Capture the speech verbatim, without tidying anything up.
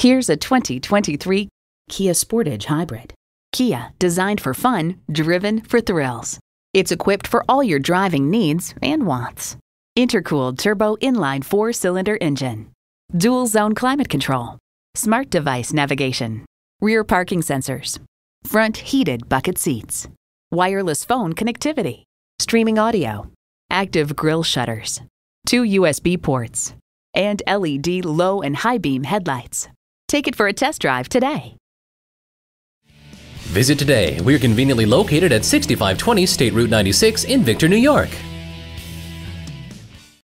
Here's a twenty twenty-three Kia Sportage Hybrid. Kia, designed for fun, driven for thrills. It's equipped for all your driving needs and wants. Intercooled turbo inline four-cylinder engine. Dual zone climate control. Smart device navigation. Rear parking sensors. Front heated bucket seats. Wireless phone connectivity. Streaming audio. Active grille shutters. Two U S B ports. And L E D low and high beam headlights. Take it for a test drive today. Visit today. We're conveniently located at sixty-five twenty State Route ninety-six in Victor, New York.